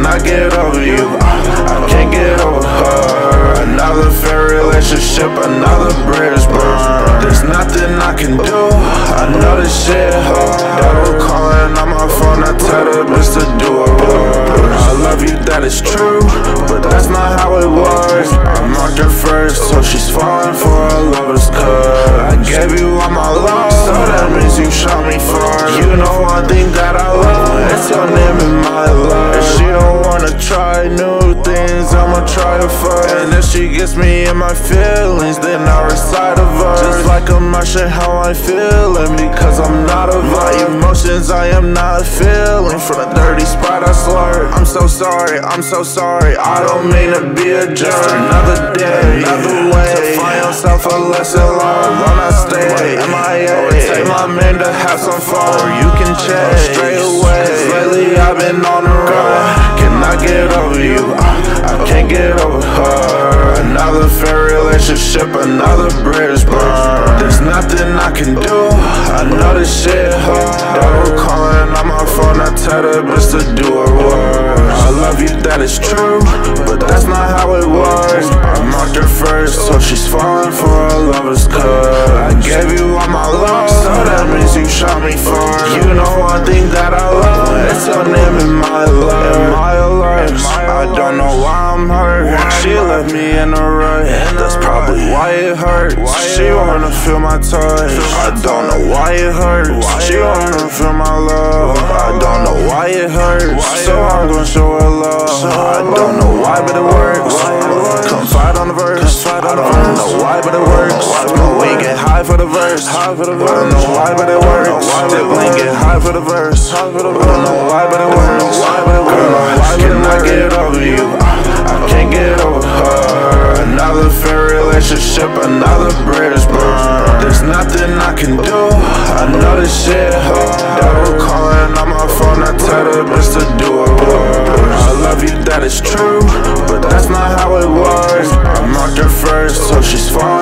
cannot get over you. I can't get over her. Another fair relationship, another bridge burned. There's nothing I can do, I know this shit hurt. Devil calling on my phone, I tell the bitch to do a word. I love you, that is true, but that's not how it works. I marked her first, so she's falling for a lover's cut. I gave you all my love, so that means you shot me first. You know one thing that I love, it's your name in my life. If she don't wanna try new things, I'ma try her first. And if she gets me in my feelings, then I'll recite a verse. Just like a Martian, how I feeling, because I'm not a my emotions I am not feeling. From the dirty spot I slur. I'm so sorry, I'm so sorry, I don't mean to be a jerk. Another day, another way to find yourself a lesson learned. When I stay MIA, take my man to have some fun, or you can check straight away. Cause lately I've been on the run. Cannot get over you, I can't get over her. Another fair relationship, another bridge burned. There's nothing I can do, I know this shit hurt. Devil calling on my phone, I tell the bitch to do her word. I love you, that is true, but that's not how it works. I marked her first, so she's falling for a lover's cut. I gave you all my love, so that means you shot me first. You know one thing that I love, it's your name in my life. In my life, I don't know why I'm hurt. She left me in a rut, that's probably why it hurts. She wanna feel my touch, I don't know why it hurts. She wanna feel my love, I don't know why it hurts. So I'm gonna show her love, I don't know why but it works. Confide on the verse, I don't know why but it works. We get high for the verse, I don't know why but it works. We get high for the verse, I don't know why but it works. Cannot get over you, I can't get over her. Another fair relationship, another bridge burned. There's nothing I can do, I know this shit hurt. Devil calling on my phone, I tell the bitch to do a word. I love you, that is true, but that's not how it works. I marked her first, so she's falling